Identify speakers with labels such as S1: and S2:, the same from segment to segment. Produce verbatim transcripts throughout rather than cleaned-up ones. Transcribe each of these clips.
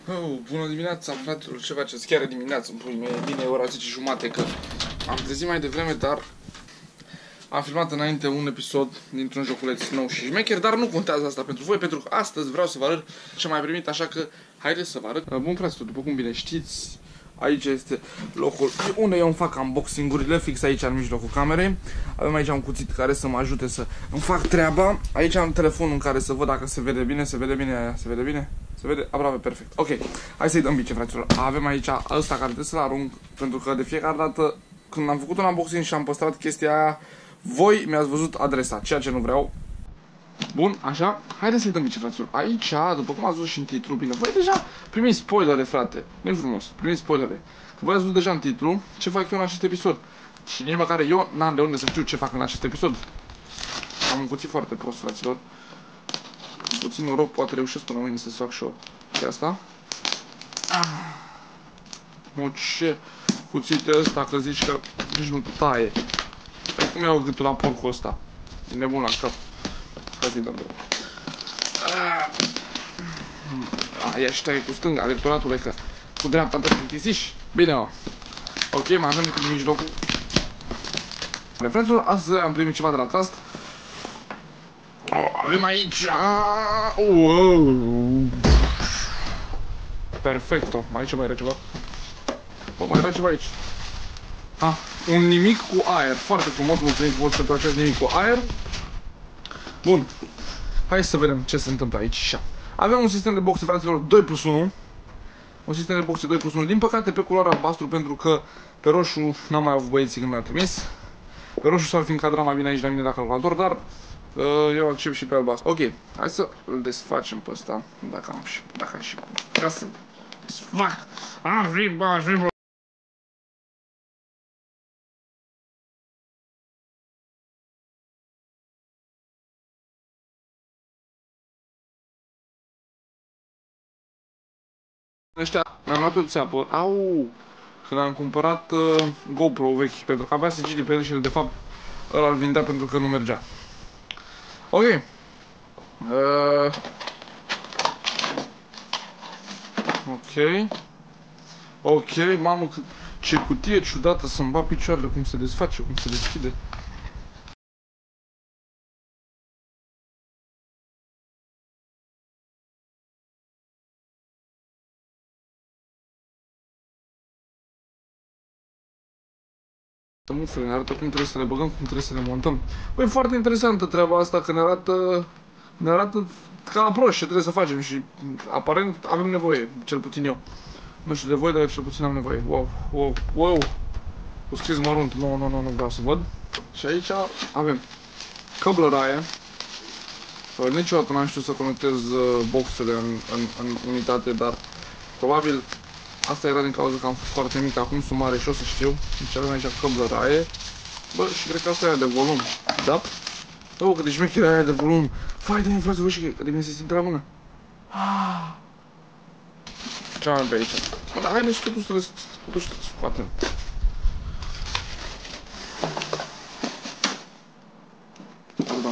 S1: Oh, bună dimineața, fraților, ce faceți? Chiar dimineața, în pui mei, bine, ora zece jumate, că am trezit mai devreme, dar am filmat înainte un episod dintr-un joculeț nou și șmecher, dar nu contează asta pentru voi, pentru că astăzi vreau să vă arăt ce am mai primit, așa că haideți să vă arăt. Bun, fraților, după cum bine știți, aici este locul unde eu îmi fac unboxing-urile, fix aici în mijlocul camerei. Avem aici un cuțit care să mă ajute să îmi fac treaba. Aici am telefonul în care să văd dacă se vede bine, se vede bine aia, se vede bine? Se vede aproape perfect. Ok, hai să-i dăm bice, fraților. Avem aici ăsta care trebuie să-l arunc, pentru că de fiecare dată când am făcut un unboxing și am păstrat chestia aia, voi mi-ați văzut adresa, ceea ce nu vreau. Bun, așa, haideți să-i dăm bice, fraților. Aici, după cum ați văzut și în titlu, bine, voi deja primiți spoilere, frate. Nu-i frumos, primiți spoilere. Că voi ați văzut deja în titlu ce fac eu în acest episod. Și nici măcar eu n-am de unde să știu ce fac în acest episod. Am un cuțit foarte prost, fraților. Puțin noroc, poate reușesc până mâine să-ți fac și eu și asta. Mă, ce cuțit e ăsta, că zici că nici nu taie. Păi cum iau gâtul la porcul ăsta? E nebun la cap. Hai să-i dăm. A, ia și taie cu stânga, lectoratule, că cu dreapta te plictisiși. Bine, mă. Ok, mai avem decât în mijlocul. Fraților, astăzi am primit ceva de la Trust. Oh, avem aici. Wow. Perfecto. Mai aici mai era ceva. Oh, mai era ceva aici. Ah, un nimic cu aer. Foarte frumos, mulțumim frumos pentru acest nimic cu aer. Bun. Hai să vedem ce se întâmplă aici. Avem un sistem de boxe, fraților, doi plus unu. Un sistem de boxe doi plus unu. Din păcate pe culoare albastru, pentru că pe roșu n-am mai avut băieții când l-am trimis. Pe roșu s-ar fi încadrat mai bine aici la mine la calculator, dar uh, eu accept și pe albastru. Ok, hai să îl desfacem pe ăsta, dacă am și, dacă am și cum. Ca să desfac. Arriba, arriba. Ăștia mi-am luat pe țeapă. Au! Când am cumpărat uh, GoPro vechi, pentru că avea sigilii pe el și el de fapt ăla îl vindea pentru că nu mergea. Ok. Uh... Ok. Ok, mamă, ce cutie ciudată să-mi bat picioarele, cum se desface, cum se deschide. Mufle, ne arată cum trebuie să le băgăm, cum trebuie să le montăm. Băi, foarte interesantă treaba asta, că ne arată, ne arată ca la proști ce trebuie să facem și aparent avem nevoie, cel puțin eu. Nu știu de voi, dar cel puțin am nevoie. Wow, wow, wow. O scris mărunt, nu, nu, nu, nu vreau să văd. Și aici avem căblăraie. Niciodată n-am știut să conectez boxele în, în, în unitate, dar probabil asta era din cauza că am fost foarte mic, acum sunt mare și o să știu. Deci avem aici căblăraie. Bă, și cred că asta e aia de volum. Da? Bă, cât de șmecheră aia de volum. Fai de-mi, frate, vă, și cât de bine se simte la mână. Ce am pe aici? Bă, dar haide și totuși să le scoatem. Pardon.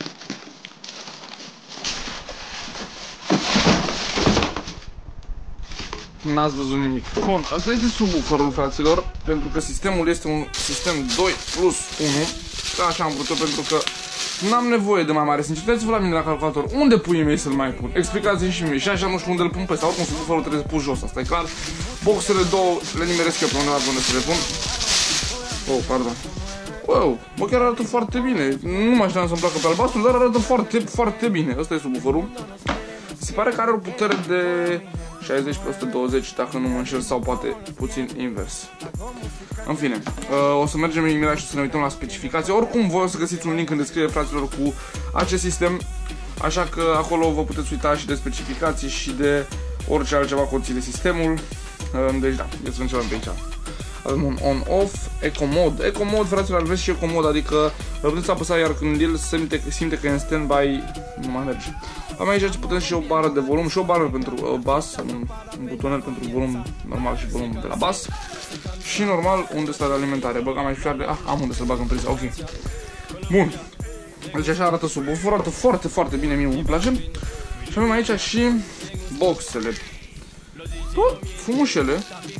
S1: N-ați văzut nimic. Bun, asta este subwooferul, fraților, pentru că sistemul este un sistem doi plus unu. Ca așa am vrut-o, pentru că n-am nevoie de mai mare. Sincer, la mine la calculator. Unde puii mei să-l mai pun? Explicați-mi și mie. Și așa nu știu unde îl pun pe ăsta. Oricum subwooferul trebuie să pun jos, asta e clar. Boxele două le nimeresc eu pe undeva unde să le pun. Oh, pardon. Wow, bă, chiar arată foarte bine. Nu mă așteptam să-mi placă pe albastru, dar arată foarte, foarte bine. Ăsta e subwooferul. Se pare că are o putere de șaizeci pe o sută douăzeci, dacă nu mă înșel, sau poate puțin invers. În fine, uh, o să mergem imediat și să ne uităm la specificații. Oricum, voi o să găsiți un link în descriere, fraților, cu acest sistem. Așa că acolo vă puteți uita și de specificații și de orice altceva conține sistemul. Uh, deci da, eu sunt ceva pe aici. Avem un on-off, eco-mod. Eco-mod, fraților, aveți și eco-mod, adică îl puteți apăsa, iar când el simte, simte că e în stand-by, nu mai merge. Am aici ce putem și o bară de volum și o bară pentru uh, bas, un, un butonel pentru volum normal și volum de la bas. Și normal, unde stă de alimentare. Băgam aici fiar de... Ah, am unde să-l bag în priză, ok. Bun. Deci așa arată subwoofer, arată foarte, foarte bine, mie îmi place. Și avem aici și boxele. Bă, frumușele.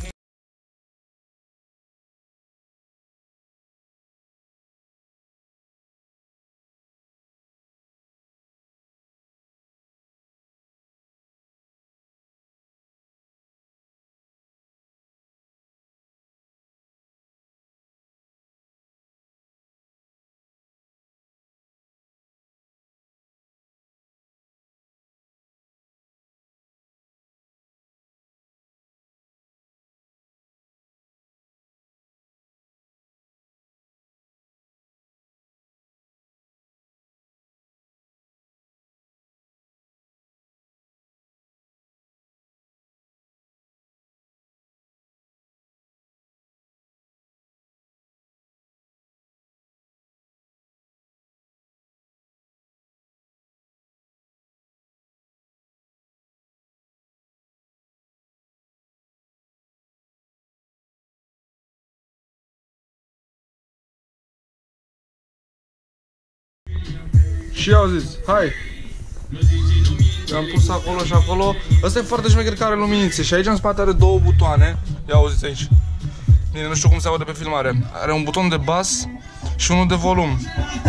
S1: Și au zis, hai. I-am pus acolo și acolo. Ăsta e foarte șmecher că are luminițe. Și aici în spate are două butoane. Ia auziți aici. Bine, nu știu cum se aude pe filmare. Are un buton de bas și unul de volum.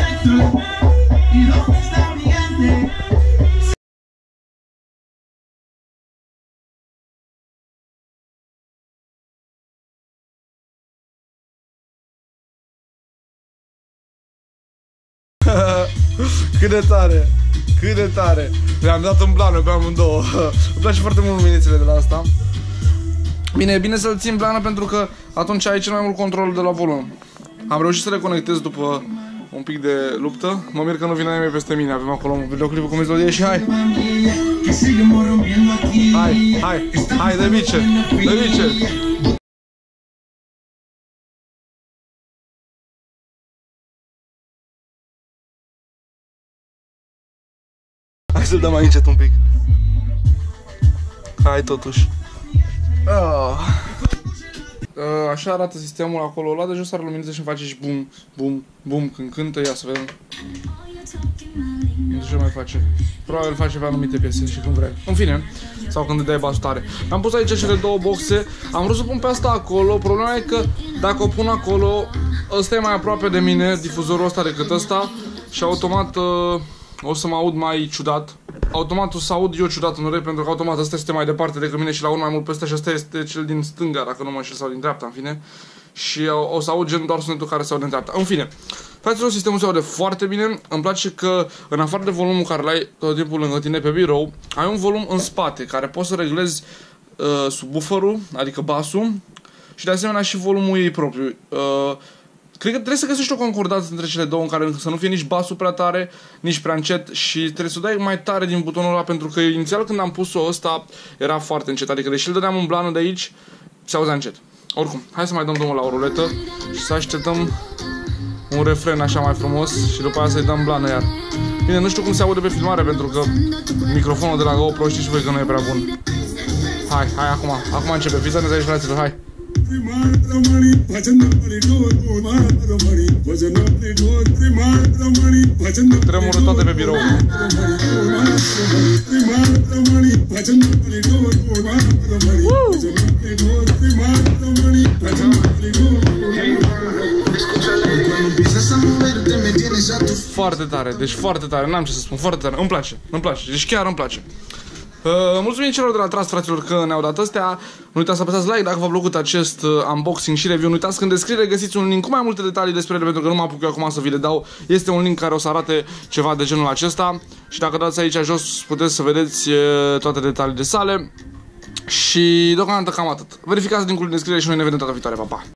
S1: Cât de tare, cât de tare. Le-am dat în blană pe amândouă. Îmi place foarte mult luminițele de la asta. Bine, e bine să-l țin blană pentru că atunci ai cel mai mult control de la volum. Am reușit să le conectez după un pic de luptă. Mă mir că nu vine nimeni peste mine. Avem acolo un videoclip cu melodie și hai. Hai, hai, hai, de bice, de bice. Hai să-l dăm mai încet un pic. Hai totuși. Ah. Așa arată sistemul acolo. La de jos are luminiță și îmi face și bum, bum, bum când cântă. Ia să vedem. Nu știu ce mai face. Probabil face pe anumite piese și când vrei. În fine. Sau când îi dai basul tare. Am pus aici cele două boxe. Am vrut să pun pe asta acolo. Problema e că dacă o pun acolo, ăsta e mai aproape de mine, difuzorul ăsta, decât ăsta. Și automat uh, o să mă aud mai ciudat. Automat o să aud eu ciudat în urechi, pentru că automat ăsta este mai departe decât mine și la unul mai mult pe ăsta și ăsta este cel din stânga, dacă nu mă înșel, sau din dreapta, în fine. Și o, o să aud gen doar sunetul care se aude în dreapta. În fine, fraților, sistemul se aude foarte bine. Îmi place că, în afară de volumul care l-ai tot timpul lângă tine pe birou, ai un volum în spate, care poți să reglezi uh, subwooferul, adică basul, și de asemenea și volumul ei propriu. Uh, Cred că trebuie să găsești o concordanță între cele două, în care să nu fie nici basul prea tare, nici prea încet, și trebuie să o dai mai tare din butonul ăla, pentru că inițial când am pus-o ăsta era foarte încet, adică deși îl dădeam în blană de aici, se auzea încet. Oricum, hai să mai dăm drumul la o ruletă și să așteptăm un refren așa mai frumos și după aia să-i dăm blană iar. Bine, nu știu cum se aude pe filmare, pentru că microfonul de la GoPro știți voi că nu e prea bun. Hai, hai acum, acum începe, fiți atenți aici, fraților, hai! Tremură toate pe birou. Foarte tare, deci foarte tare, n-am ce să spun, foarte tare, îmi place, îmi place, deci chiar îmi place. Uh, mulțumim celor de la Trust, fraților, că ne-au dat astea. Nu uitați să apăsați like dacă v-a plăcut acest uh, unboxing și review. Nu uitați că în descriere găsiți un link cu mai multe detalii despre ele, pentru că nu mă apuc eu acum să vi le dau. Este un link care o să arate ceva de genul acesta. Și dacă dați aici jos puteți să vedeți uh, toate detaliile sale. Și deocamdată cam atât. Verificați linkul în descriere și noi ne vedem data viitoare. Pa, pa!